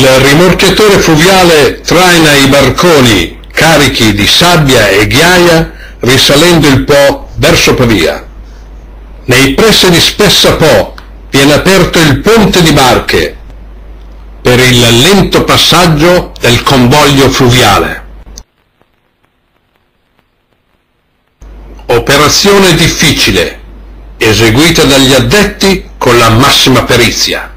rimorchiatore fluviale traina i barconi carichi di sabbia e ghiaia risalendo il Po verso Pavia. Nei pressi di Spessa Po viene aperto il ponte di barche per il lento passaggio del convoglio fluviale. Operazione difficile, eseguita dagli addetti con la massima perizia.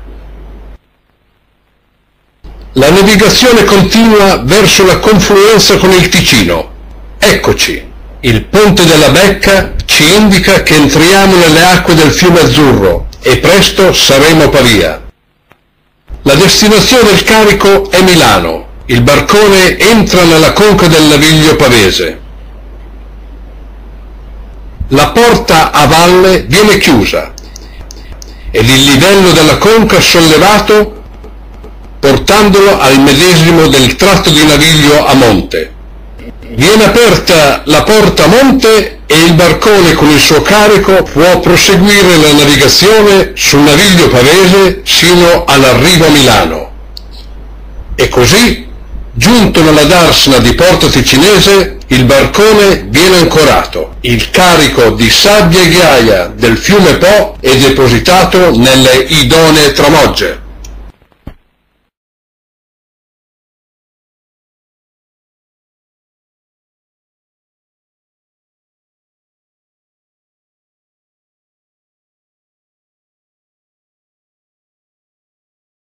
La navigazione continua verso la confluenza con il Ticino. Eccoci, il ponte della Becca ci indica che entriamo nelle acque del fiume Azzurro e presto saremo a Pavia. La destinazione del carico è Milano. Il barcone entra nella conca del Naviglio pavese. La porta a valle viene chiusa ed il livello della conca sollevato portandolo al medesimo del tratto di naviglio a monte. Viene aperta la porta a monte e il barcone con il suo carico può proseguire la navigazione sul Naviglio pavese sino all'arrivo a Milano. E così, giunto nella darsena di Porto Ticinese, il barcone viene ancorato. Il carico di sabbia e ghiaia del fiume Po è depositato nelle idonee tramogge.